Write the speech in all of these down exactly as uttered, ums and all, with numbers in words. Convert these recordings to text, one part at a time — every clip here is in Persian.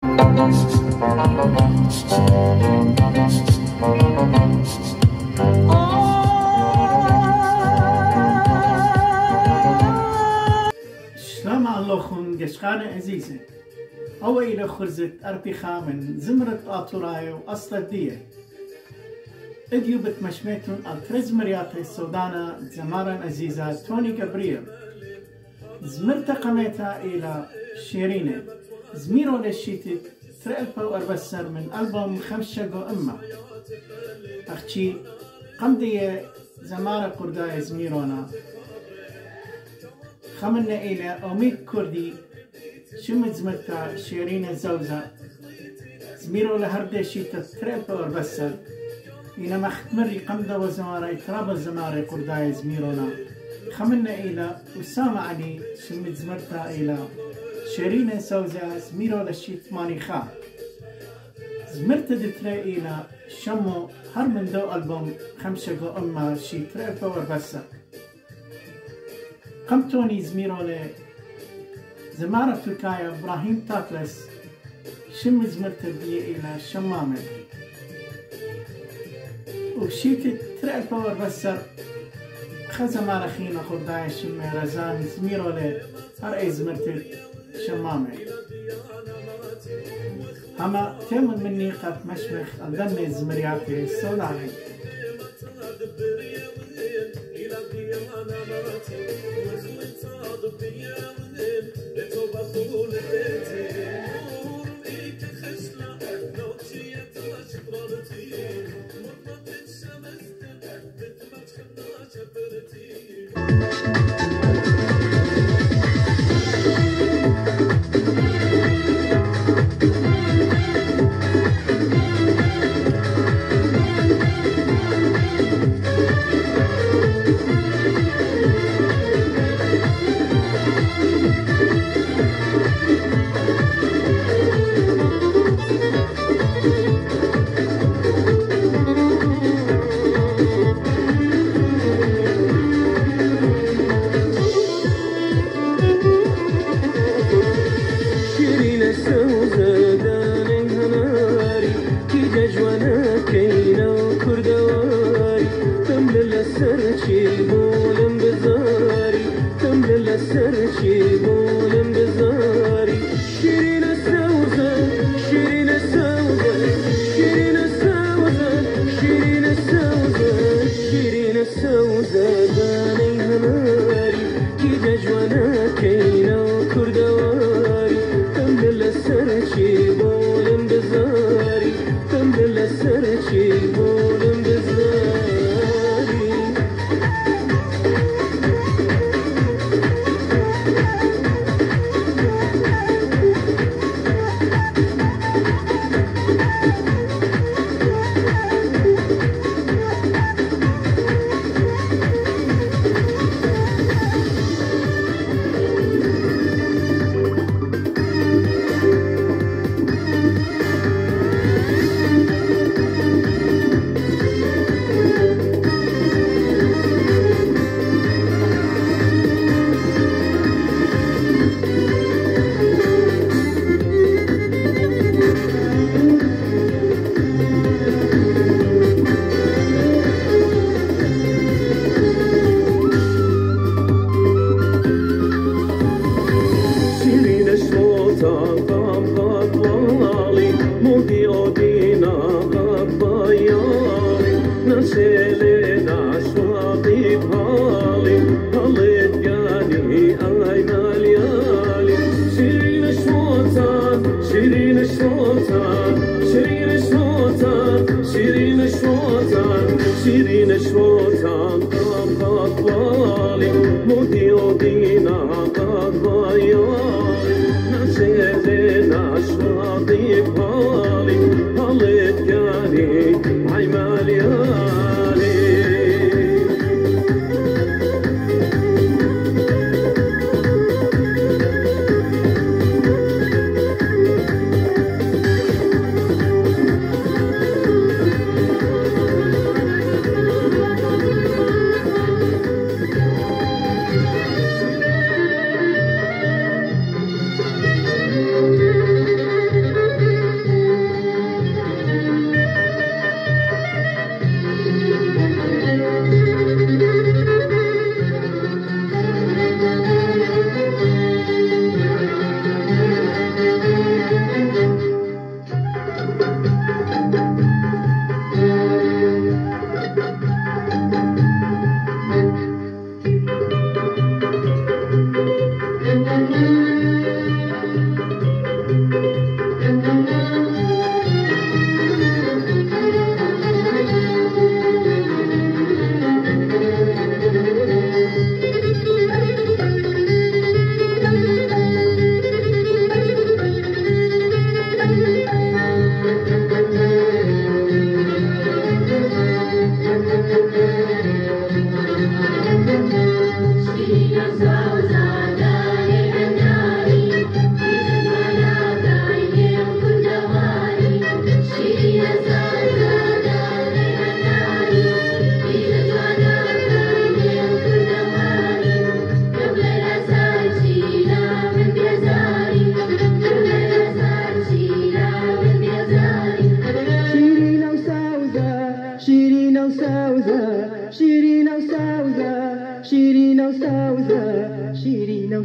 شلام اللهخون گشقان عزیزه اویل خرزت اربی خامن زمرت آتوراي وأصل دیه اديو بتمشميتون الترز مرياطي السودانة زمارا عزيزة توني جبريل زمرت قميتها إلى شيرينة زميرو للشيتت ترألفا وأربسر من ألبوم خمشة أمة أختي قمدية زمارة قرداء زميرونا خمنا إلى أميد كردي شمت زمرتا شيرينة زوزة زميرو لهردة شيتت ترألفا وأربسر إلى مختمري قمدة وزمارة تراب الزمارة قرداء زميرونا خمنا إلى أسامة علي شمت زمرتا إلى شيرينة سوزة زميرو للشيت مانيخا زمرت دتري إلى شمو هر من دو ألبوم خمسة أمة شي ترألفا وأربسة قمتوني زميرو ل زمارة تركايا إبراهيم تاكلس شم زمرت بي إلى شمامة وشيت ترألفا وأربسة خزمارة خينا قرداي شم رزان زميرو ل هر أي زمرت شمامة هما تيمون مني قد مشمخ الدم زمرياتي السوداني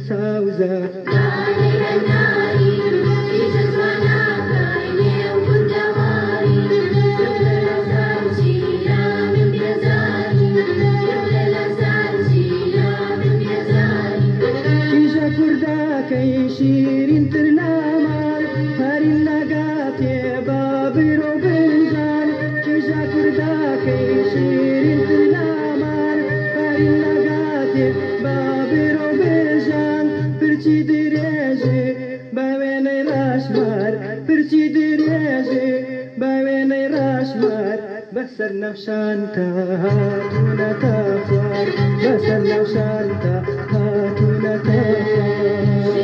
ساوزة كيجا كرداكي شيرين ترنامال هارين نقاتي بابي روبنجان كيجا كرداكي شيرين ترنامال هارين نقاتي بابي روبنجان برچی دریجی باوینی راشمار برچی دریجی باوینی راشمار بسر نوشانتا هاتونا تافار بسر نوشانتا هاتونا تافار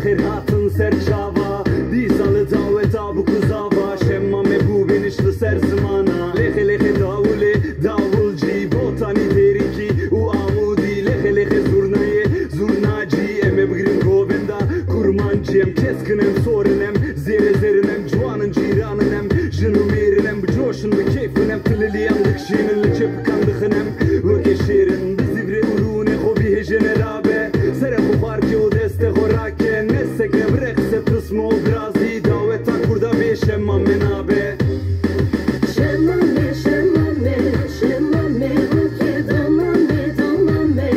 خیر هاتن سر چاوا دی سال داوت آبو کزاوا شما مبو بینشل سر زمانا لخ لخ داوله داول جی بوتانی دیریکی و آمودی لخ لخ زورنای زورناجی ام بگرین گوبندا kurmancım keskinim sorunum zere zerinem cuanın ciraninem jınumerinim coşun ve keyfinem tililiyem dikşinili çepkandıkinem ve keşirin bizi bre urune hobi hejenerabe sere bu farki o deste horake nesek ne brekse pısmo brazi davetan kurda beşemma menabe Şemmame şemmame şemmame ruke damame damame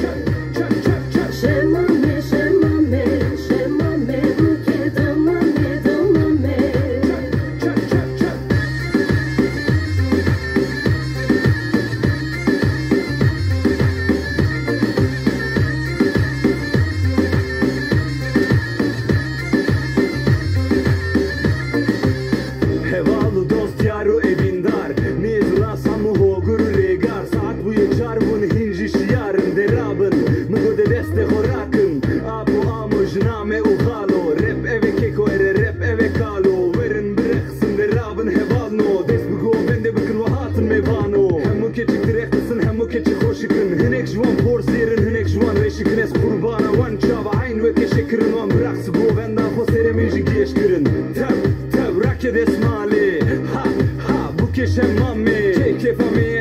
Şemmame şemmame şemmame ruke damame damame Hevalı dost yaru evindar Nezula samu hogur regar Saat bu yekar bun hinji şiyarın derabın Mıgode deste horakın Abu amu jname uhalo Rap eve keko ere rap eve kalo Verin breksin derabın hevalno Des bu bende bakın vahatın mevano Hemmu keçik direktisın hemmu keçik hoşikın Hinek jvan por zerin hinek jvan reşikın Es kurbana van çava ayn ve keşekirin Van bıraksı govenda hosere mejik yeşkirin Tab tab raket esmali Ha ha bu keşem mami Keyke fami